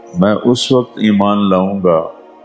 میں اس وقت ایمان لاؤں گا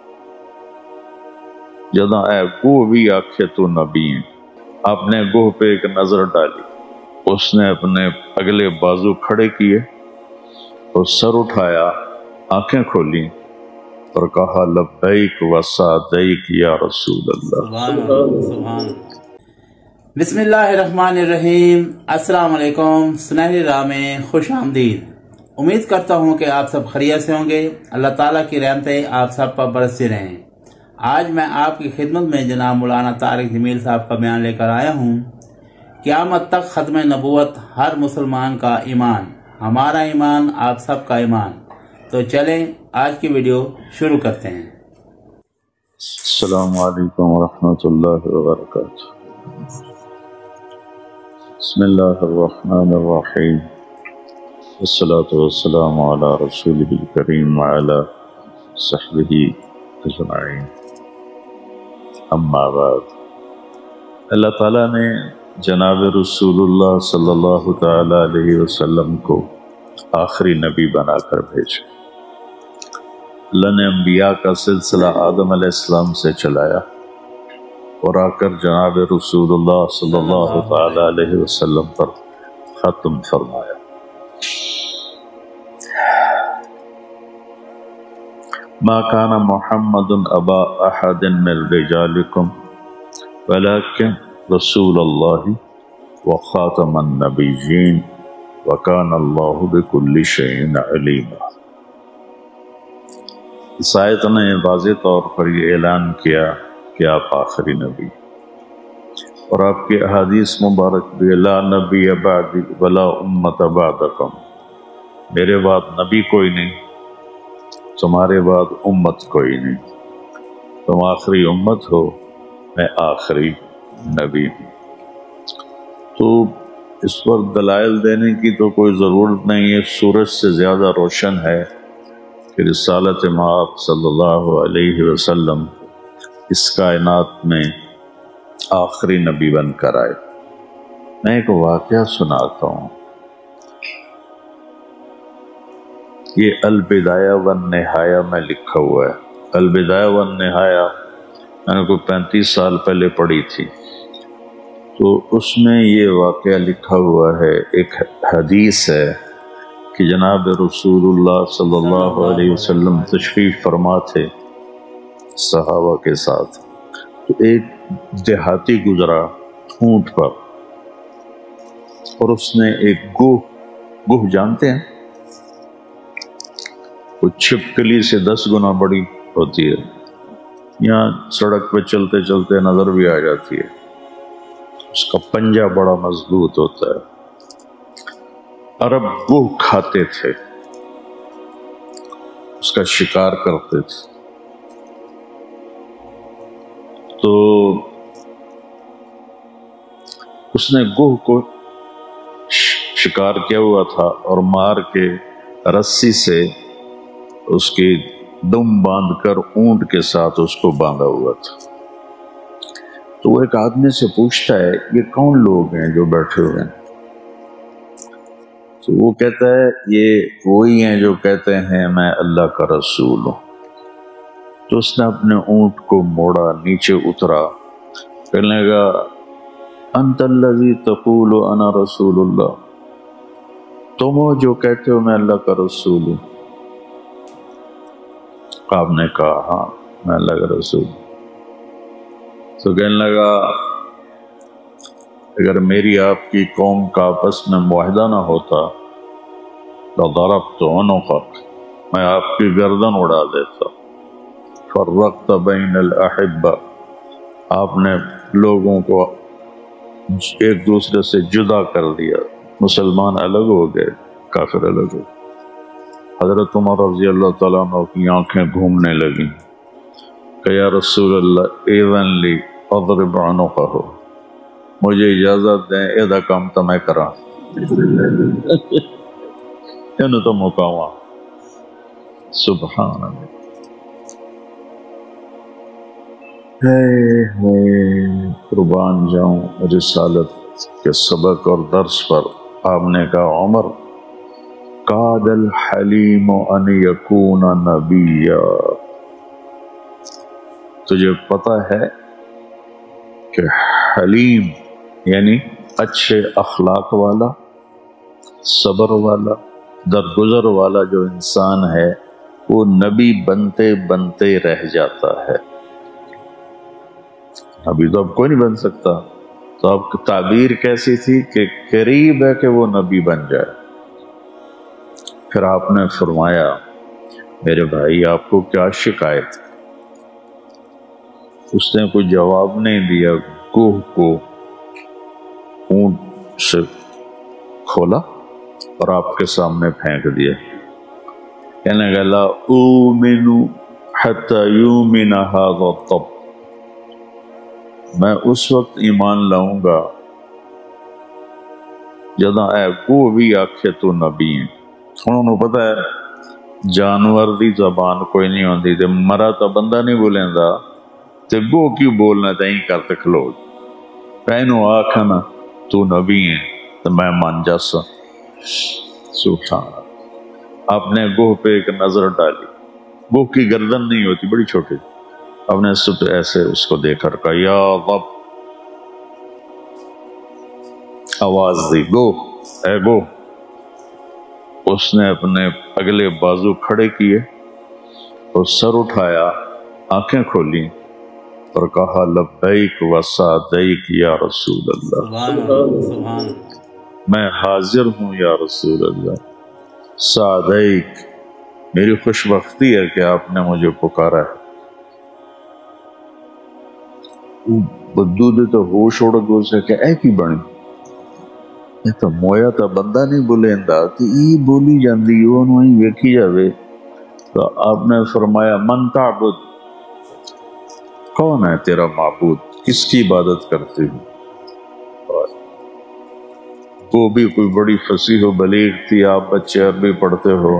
جداں اے گوہ بھی آکھے تو نبی ہیں۔ آپ نے گوہ پہ ایک نظر ڈالی، اس نے اپنے اگلے بازو کھڑے کیے اور سر اٹھایا، آنکھیں کھولی اور کہا لبیک و سعدیک یا رسول اللہ۔ سبحان اللہ، سبحان اللہ۔ بسم اللہ الرحمن الرحیم۔ السلام علیکم، سنہری راہ میں خوش آمدید۔ امید کرتا ہوں کہ آپ سب خیریت سے ہوں گے۔ اللہ تعالیٰ کی رحمتیں آپ سب پر برستی رہیں۔ آج میں آپ کی خدمت میں جناب مولانا طارق جمیل صاحب کا بیان لے کر آیا ہوں۔ قیامت تک ختم نبوت ہر مسلمان کا ایمان، ہمارا ایمان، آپ سب کا ایمان۔ تو چلیں آج کی ویڈیو شروع کرتے ہیں۔ السلام علیکم ورحمۃ اللہ وبرکاتہ۔ بسم اللہ الرحمن الرحیم، والصلاة والسلام علی رسولہ الکریم وعلی صحبہ اجمعین، اما بعد۔ اللہ تعالیٰ نے جناب رسول اللہ صلی اللہ تعالی علیہ وسلم کو آخری نبی بنا کر بھیجا۔ اللہ نے انبیاء کا سلسلہ آدم علیہ السلام سے چلایا اور آ کر جناب رسول اللہ صلی اللہ تعالی علیہ وسلم پر ختم فرمایا۔ ما کان محمد ابا احد من رجالکم ولکن رسول اللہ وخاتم النبیین وکان اللہ بکل شیء علیما۔ اس آیت نے واضح طور پر یہ اعلان کیا کہ آپ آخری نبی، اور آپ کی احادیث مبارک بھی لا نبی بعدی ولا امت بعدکم، میرے بعد نبی کوئی نہیں، تمہارے بعد امت کوئی نہیں، تم آخری امت ہو، میں آخری نبی ہوں۔ تو اس پر دلائل دینے کی تو کوئی ضرورت نہیں ہے، سورج سے زیادہ روشن ہے کہ رسالت مآب صلی اللہ علیہ وسلم اس کائنات میں آخری نبی بن کر آئے۔ میں ایک واقعہ سناتا ہوں۔ یہ البدایہ والنہایہ میں لکھا ہوا ہے۔ البدایہ والنہایہ میں نے کوئی 35 سال پہلے پڑھی تھی، تو اس میں یہ واقعہ لکھا ہوا ہے، ایک حدیث ہے کہ جناب رسول اللہ صلی اللہ علیہ وسلم تشریف فرما تھے صحابہ کے ساتھ، تو ایک دیہاتی گزرا اونٹ پر، اور اس نے ایک گوہ جانتے ہیں، وہ چھپکلی سے 10 گنا بڑی ہوتی ہے، یہاں سڑک پہ چلتے چلتے نظر بھی آ جاتی ہے، اس کا پنجہ بڑا مضبوط ہوتا ہے۔ عرب گوہ کھاتے تھے، اس کا شکار کرتے تھے، تو اس نے گوہ کو شکار کیا ہوا تھا اور مار کے رسی سے اس کی دم باندھ کر اونٹ کے ساتھ اس کو باندھا ہوا تھا۔ تو وہ ایک آدمی سے پوچھتا ہے یہ کون لوگ ہیں جو بیٹھے ہوئے ہیں؟ تو وہ کہتا ہے یہ وہی ہیں جو کہتے ہیں میں اللہ کا رسول ہوں۔ تو اس نے اپنے اونٹ کو موڑا، نیچے اترا، کہنے لگا انت الذی تقول انا رسول اللہ، تم ہو جو کہتے ہو میں اللہ کا رسول ہوں؟ آپ نے کہا ہاں میں اللہ کا رسول ہوں۔ تو کہنے لگا اگر میری آپ کی قوم کا آپس میں معاہدہ نہ ہوتا لضربت عنقک، میں آپ کی گردن اڑا دیتا۔ فرقت بین الاحبہ، آپ نے لوگوں کو ایک دوسرے سے جدا کر دیا، مسلمان الگ ہو گئے، کافر الگ ہو گئے۔ حضرت عمر رضی اللہ تعالیٰ عنہ کی آنکھیں گھومنے لگیں کہ یا رسول اللہ ایذن لی اضرب عنقہ، مجھے اجازت دیں ایدہ کام تو میں کرا انہوں تو مقاوہ۔ سبحان اللہ، قربان جاؤں رسالت کے سبق اور درس پر۔ آپ نے کہا عمر قاد الحلیم ان یکون نبیا، تجھے پتہ ہے کہ حلیم یعنی اچھے اخلاق والا، صبر والا، درگزر والا جو انسان ہے وہ نبی بنتے بنتے رہ جاتا ہے۔ نبی تو اب کوئی نہیں بن سکتا، تو اب کی تعبیر کیسی تھی کہ قریب ہے کہ وہ نبی بن جائے۔ پھر آپ نے فرمایا میرے بھائی آپ کو کیا شکایت؟ اس نے کوئی جواب نہیں دیا، کوہ کو اونٹ سے کھولا اور آپ کے سامنے پھینک دیا، کہنے لگا لا اومن حتی یومن ھذا الطب، میں اس وقت ایمان لاؤں گا جداں اے کو بھی آکھے تو نبی ہیں۔ انہوں نے پتا ہے جانور دی زبان کوئی نہیں ہوندی، تے مرا تا بندہ نہیں بولیندا تے گو کیوں بولنا تائیں کرتے کھلو، کہنو آکھنا تو نبی ہیں تو میں مان جاسا۔ سبحان اللہ۔ آپ نے گوہ پہ ایک نظر ڈالی، گوہ کی گردن نہیں ہوتی، بڑی چھوٹی، آپ نے ایسے اس کو دیکھ کر کہا یا رب، آواز دی گوہ اے گوہ۔ اس نے اپنے اگلے بازو کھڑے کیے اور سر اٹھایا، آنکھیں کھولی اور کہا لبیک و سعدیک یا رسول اللہ، میں حاضر ہوں یا رسول اللہ، سعدیک میری خوش بختی ہے کہ آپ نے مجھے پکارا ہے۔ بدو دے تو ہوش اڑ گئے، اسے کہ اے کی بنی، یہ تو مویا تا بندہ نہیں بولیندا کہ ای بولی جاندی انہوں ہی ویکھی جاوے۔ تو آپ نے فرمایا من تعبد، کون ہے تیرا معبود، کس کی عبادت کرتی ہوں؟ وہ بھی کوئی بڑی فصیح و بلیغ تھی، آپ بچے عربی پڑھتے ہو۔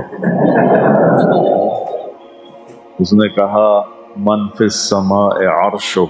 اس نے کہا من فی السماء عرشہ،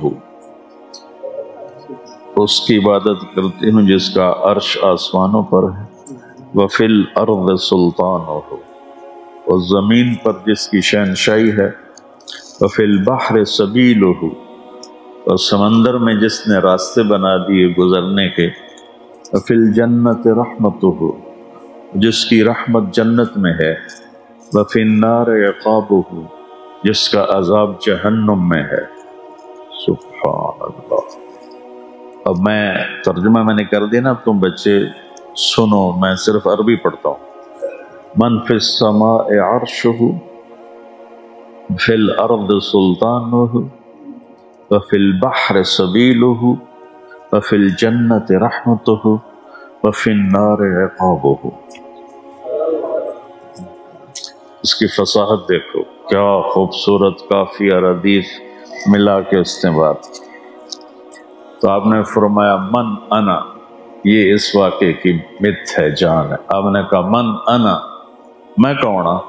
اس کی عبادت کرتی ہوں جس کا عرش آسمانوں پر ہے، وفی الارض سلطانہ، اور زمین پر جس کی شہنشاہی ہے، وفی البحر سبیلہ، اور سمندر میں جس نے راستے بنا دیے گزرنے کے، وفی الجنت رحمتہ، جس کی رحمت جنت میں ہے، وفی النار عقابہ، جس کا عذاب جہنم میں ہے۔ سبحان اللہ۔ اب میں ترجمہ میں نے کر دیا نا، اب تم بچے سنو، میں صرف عربی پڑھتا ہوں۔ من فی السماء عرشہ، فی الارض سلطانہ، وفی البحر سبیلہ، وفی الجنت رحمتہ، وفی النار عقابہ۔ اس کی فصاحت دیکھو، کیا خوبصورت قافیہ ردیف ملا کے استعمال۔ تو آپ نے فرمایا من انا، یہ اس واقعے کی مت ہے، جان ہے۔ آپ نے کہا من انا، میں کون ہوں؟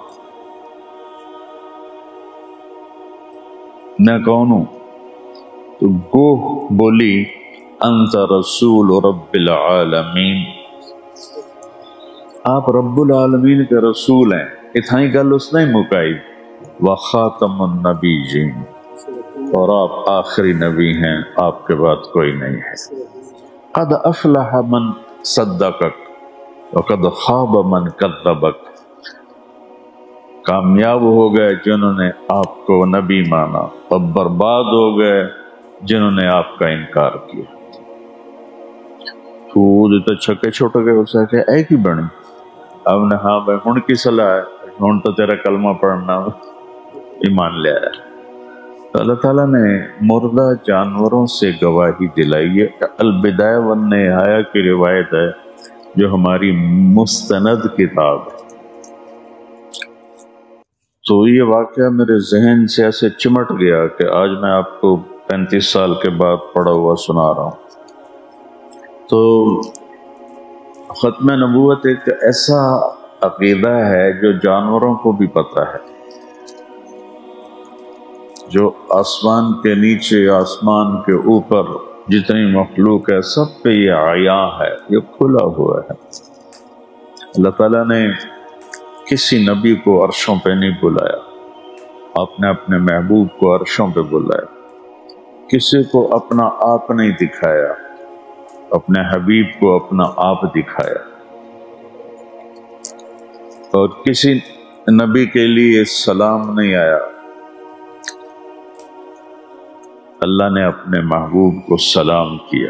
میں کون ہوں؟ تو گوہ بولی انت رسول رب العالمین، آپ رب العالمین کے رسول ہیں۔ اتھائی گل اس نے مکائی، وخاتم النبیین، اور آپ آخری نبی ہیں، آپ کے بعد کوئی نہیں ہے۔ قد افلح من صدقک وقد خواب من کذبک، کامیاب ہو گئے جنہوں نے آپ کو نبی مانا، اور برباد ہو گئے جنہوں نے آپ کا انکار کیا۔ تو چھکے چھوٹ گئے، اسے کہ اے کی بنی؟ اب نے ہاں بھائی ہن کی صلاح ہے، ہن تو تیرا کلمہ پڑھنا ایمان لے آیا۔ اللہ تعالیٰ نے مردہ جانوروں سے گواہی دلائی ہے۔ البدایہ والنہایہ کی روایت ہے جو ہماری مستند کتاب ہے۔ تو یہ واقعہ میرے ذہن سے ایسے چمٹ گیا کہ آج میں آپ کو 35 سال کے بعد پڑھا ہوا سنا رہا ہوں۔ تو ختم نبوت ایک ایسا عقیدہ ہے جو جانوروں کو بھی پتہ ہے، جو آسمان کے نیچے، آسمان کے اوپر جتنی مخلوق ہے سب پہ یہ عیاں ہے، یہ کھلا ہوا ہے۔ اللہ تعالیٰ نے کسی نبی کو عرشوں پہ نہیں بلایا، آپ نے اپنے محبوب کو عرشوں پہ بلایا، کسی کو اپنا آپ نہیں دکھایا، اپنے حبیب کو اپنا آپ دکھایا، اور کسی نبی کے لیے سلام نہیں آیا، اللہ نے اپنے محبوب کو سلام کیا۔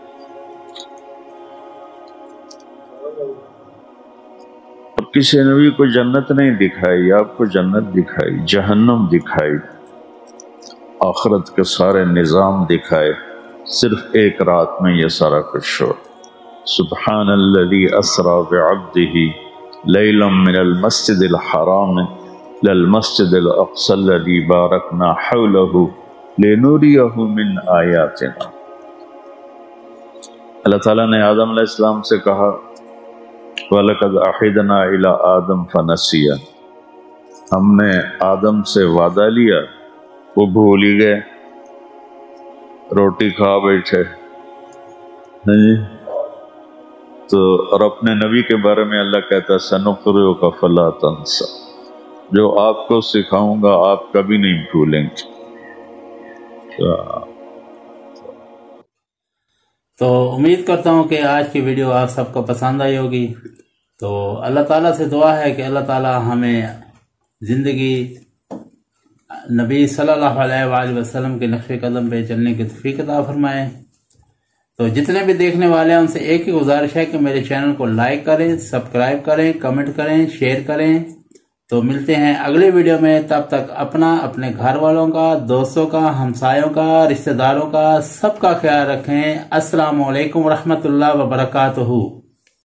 اور کسی نبی کو جنت نہیں دکھائی، آپ کو جنت دکھائی، جہنم دکھائی، آخرت کے سارے نظام دکھائے، صرف ایک رات میں یہ سارا کچھ ہو۔ سبحان الذی اسری بعبدہ لیلا من المسجد الحرام للمسجد الاقصی الذی بارکنا حولہ لنریہ من آیاتنا۔ اللہ تعالیٰ نے آدم علیہ السلام سے کہا وَلَقَدْ أَحِدْنَا إِلَىٰ آدَمَ فَنَسِيَ، ہم نے آدم سے وعدہ لیا، وہ بھول ہی گئے، روٹی کھا بیٹھے۔ تو اور اپنے نبی کے بارے میں اللہ کہتا ہے سَنُقْرِئُكَ فَلَا تَنْسَ، جو آپ کو سکھاؤں گا آپ کبھی نہیں بھولیں گے۔ تو امید کرتا ہوں کہ آج کی ویڈیو آپ سب کو پسند آئی ہوگی۔ تو اللہ تعالیٰ سے دعا ہے کہ اللہ تعالیٰ ہمیں زندگی نبی صلی اللہ علیہ وآلہ وسلم کے نقش قدم پہ چلنے کی توفیق عطا فرمائے۔ تو جتنے بھی دیکھنے والے ہیں ان سے ایک ہی گزارش ہے کہ میرے چینل کو لائک کریں، سبسکرائب کریں، کمنٹ کریں، شیئر کریں۔ تو ملتے ہیں اگلے ویڈیو میں، تب تک اپنا، اپنے گھر والوں کا، دوستوں کا، ہمسایوں کا، رشتہ داروں کا، سب کا خیال رکھیں۔ السلام علیکم ورحمۃ اللہ وبرکاتہ۔